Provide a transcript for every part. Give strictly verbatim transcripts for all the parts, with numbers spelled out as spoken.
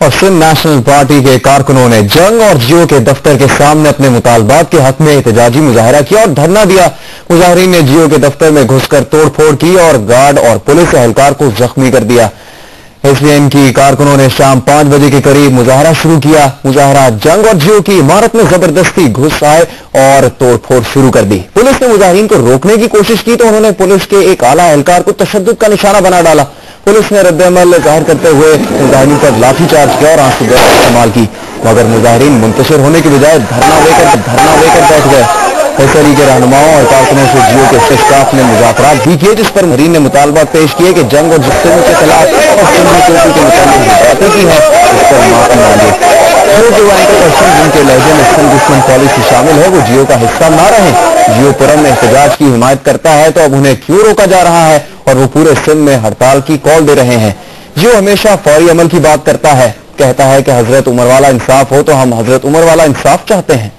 और Sindh national party के कारकुनों ने जंग और जियो के दफ्तर के सामने अपने मुतालबात के हक में एहतजाजी मुजाहरा किया और धरना दिया। मुजाहरीन ने जियो के दफ्तर में घुसकर तोड़फोड़ की और गार्ड और पुलिस एहलकार को जख्मी कर दिया। इसलिए इनकी कारकुनों ने शाम पांच बजे के करीब मुजाहरा शुरू किया। मुजाहरा जंग और जियो की इमारत में जबरदस्ती घुस आए और तोड़फोड़ शुरू कर दी। पुलिस ने मुजाहरीन को रोकने की कोशिश की तो उन्होंने पुलिस के एक आला एहलकार को तशद्दुद का निशाना बना डाला। पुलिस ने रद्द-ए-अमल जाहिर करते हुए मुजाहरीन पर लाठीचार्ज किया और आंसू गैस इस्तेमाल की, मगर मुजाहरीन मुंतशिर होने के बजाय धरना लेकर धरना लेकर बैठ गए। एसएलई के रहनुमाओं और कारकुनों से जियो के स्टाफ ने मुज़ाकरात भी किए, जिस पर मुजाहरीन ने मुतालबा पेश किए कि जंग और जिस्म के खिलाफ और सिंधी चौकी के मुताबिक बातें की है, इस पर माफी मांगे। जो जो एंकर पर्सन जिनके लहजे में सिंध दुश्मन पॉलिसी शामिल है वो जियो का हिस्सा ना रहे। जियो पुरम में एहतजाज की हिमायत करता है तो अब उन्हें क्यों रोका जा रहा है और वो पूरे सिंध में हड़ताल की कॉल दे रहे हैं। जियो हमेशा फौरी अमल की बात करता है, कहता है कि हजरत उमर वाला इंसाफ हो तो हम हजरत उमर वाला इंसाफ चाहते हैं।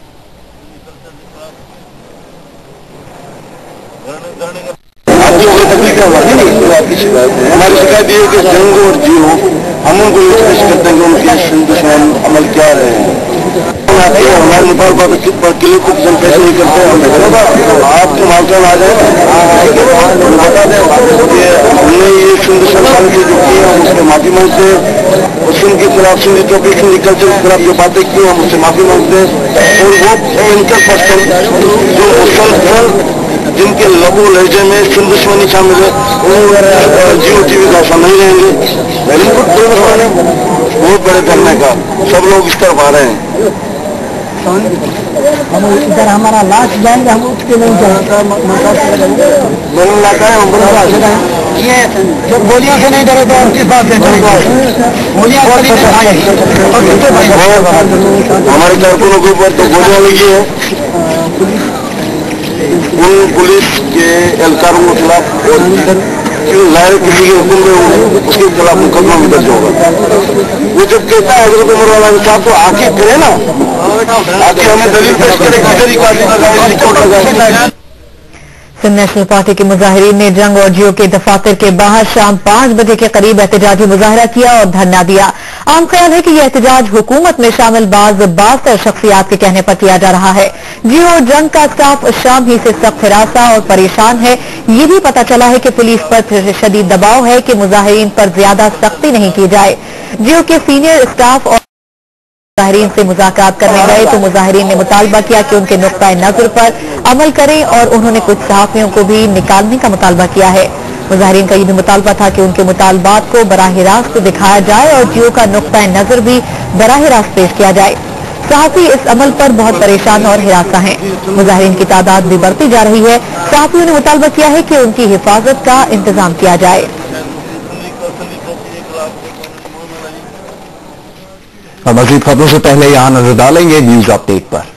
हमारी शिकायत ये है कि जंग और जियो हम उनको ये पेश करते हैं कि उनके सिंध दुश्मन अमल क्या रहे हैं। हमारे नेपाल पर किले को हम पेश नहीं करते हैं। आप तो मालकान आ जाए हमने ये सिंध दुश्मन पॉलिसी जो की हम उसके माफी मांगते हैं और सिंध के खिलाफ सिंधी चौकी सिंधी कल्चर के खिलाफ जो बातें की हम उससे माफी मांगते हैं। और वो एंकर पर्सन जो मुसलमान जिनके लघु लहजे में सिंध दुश्मनी शामिल है वो जियो टीवी का ऐसा नहीं रहेंगे। इनपुट दो मसले बहुत बड़े धरने का सब लोग इस तरफ आ रहे हैं। हम इधर हमारा लाश जाएंगे, हम उठ के नहीं जाएंगे। बलन लाता है हम ये जो गोलियों से नहीं डरे तो उनकी बात गोलियां हमारे कारकुनों के ऊपर तो गोलियां लगी है। उन पुलिस के एहलकारों के खिलाफ जाहिर किसी के हुक्म में उसके खिलाफ मुकदमा भी दर्ज होगा। वो जब कहता है हजरत उमर वाला इंसाफ तो आके करे ना, आके हमें दलील पेश करे किधर ही लगाए। सिंध नेशनल पार्टी के मुजाहिरीन ने जंग और जियो के दफातर के बाहर शाम पांच बजे के करीब एहतजाजी मुजाहरा किया और धरना दिया। आम ख्याल है कि यह एहतजाज हुकूमत में शामिल बाज बाज़तर शख्सियात के कहने पर किया जा रहा है। जियो और जंग का स्टाफ शाम ही से सख्त हिरासा और परेशान है। ये भी पता चला है कि पुलिस पर शदीद दबाव है कि मुजाहिरीन पर ज्यादा सख्ती नहीं की जाए। जियो के सीनियर स्टाफ और मुजाहिरीन से मुज़ाकरात करने गए तो मुजाहिरीन ने मुतालबा किया कि उनके नुक्ता नजर पर अमल करें और उन्होंने कुछ सहाफ़ियों को भी निकालने का मुतालबा किया है। मुजाहिरीन का यह भी मुतालबा था कि उनके मुतालबात को बराह रास्त दिखाया जाए और जियो का नुक्ता नजर भी बराह रास्त पेश किया जाए। सहाफ़ी इस अमल पर बहुत परेशान और हिरासा हैं। मुजाहिरीन की तादाद भी बढ़ती जा रही है। सहाफ़ियों ने मुतालबा किया है कि उनकी हिफाजत का इंतजाम किया जाए। मज़ीद खबरों से पहले यहाँ नजर डालेंगे न्यूज अपडेट पर।